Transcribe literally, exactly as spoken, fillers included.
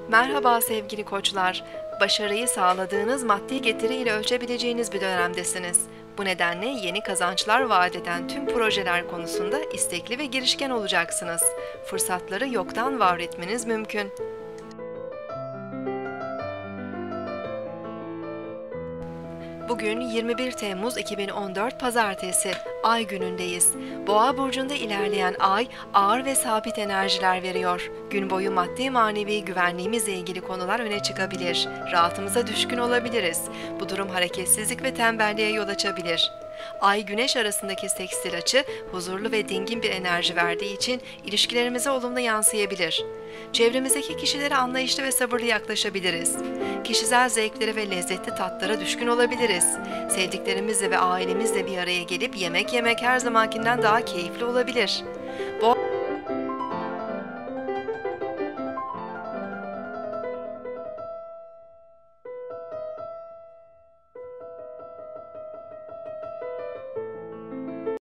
Merhaba sevgili koçlar. Başarıyı sağladığınız maddi getiri ile ölçebileceğiniz bir dönemdesiniz. Bu nedenle yeni kazançlar vaat eden tüm projeler konusunda istekli ve girişken olacaksınız. Fırsatları yoktan var etmeniz mümkün. Bugün yirmi bir Temmuz iki bin on dört Pazartesi, Ay günündeyiz. Boğa burcunda ilerleyen Ay, ağır ve sabit enerjiler veriyor. Gün boyu maddi manevi güvenliğimizle ilgili konular öne çıkabilir. Rahatımıza düşkün olabiliriz. Bu durum hareketsizlik ve tembelliğe yol açabilir. Ay-Güneş arasındaki sekstil açı, huzurlu ve dingin bir enerji verdiği için ilişkilerimize olumlu yansıyabilir. Çevremizdeki kişilere anlayışlı ve sabırlı yaklaşabiliriz. Kişisel zevklere ve lezzetli tatlara düşkün olabiliriz. Sevdiklerimizle ve ailemizle bir araya gelip yemek yemek her zamankinden daha keyifli olabilir.